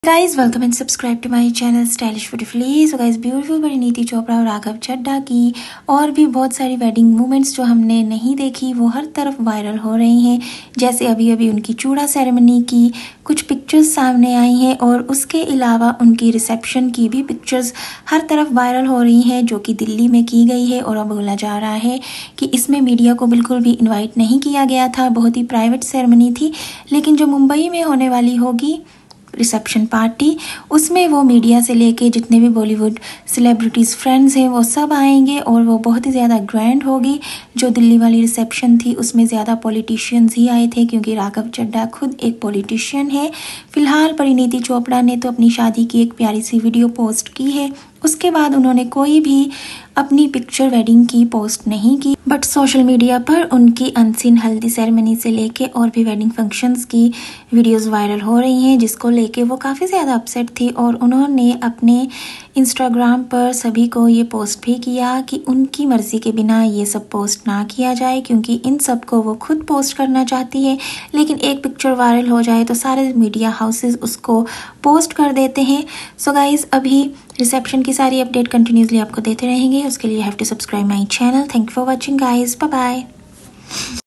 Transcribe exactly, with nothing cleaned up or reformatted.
Guys welcome and subscribe to my channel stylish beautifully. So guys beautiful Parineeti Chopra और राघव चड्ढा की और भी बहुत सारी वेडिंग मोमेंट्स जो हमने नहीं देखी वो हर तरफ वायरल हो रही हैं। जैसे अभी अभी उनकी चूड़ा सेरेमनी की कुछ पिक्चर्स सामने आई हैं और उसके अलावा उनकी रिसेप्शन की भी पिक्चर्स हर तरफ वायरल हो रही हैं जो कि दिल्ली में की गई है। और अब बोला जा रहा है कि इसमें मीडिया को बिल्कुल भी इन्वाइट नहीं किया गया था, बहुत ही प्राइवेट सेरेमनी थी। लेकिन जो मुंबई में होने वाली होगी रिसेप्शन पार्टी उसमें वो मीडिया से लेके जितने भी बॉलीवुड सेलिब्रिटीज़ फ्रेंड्स हैं वो सब आएंगे और वो बहुत ही ज़्यादा ग्रैंड होगी। जो दिल्ली वाली रिसेप्शन थी उसमें ज़्यादा पॉलिटिशियंस ही आए थे क्योंकि राघव चड्ढा खुद एक पॉलिटिशियन है। फिलहाल परिणीति चोपड़ा ने तो अपनी शादी की एक प्यारी सी वीडियो पोस्ट की है, उसके बाद उन्होंने कोई भी अपनी पिक्चर वेडिंग की पोस्ट नहीं की। बट सोशल मीडिया पर उनकी अनसीन हल्दी सेरेमनी से लेके और भी वेडिंग फंक्शंस की वीडियोस वायरल हो रही हैं जिसको लेके वो काफ़ी ज़्यादा अपसेट थी। और उन्होंने अपने इंस्टाग्राम पर सभी को ये पोस्ट भी किया कि उनकी मर्ज़ी के बिना ये सब पोस्ट ना किया जाए क्योंकि इन सब को वो खुद पोस्ट करना चाहती है। लेकिन एक पिक्चर वायरल हो जाए तो सारे मीडिया हाउसेस उसको पोस्ट कर देते हैं। सो गाइज़ अभी रिसेप्शन की सारी अपडेट कंटिन्यूसली आपको देते रहेंगे। उसके लिए have to subscribe my channel. Thank you for watching guys, bye bye.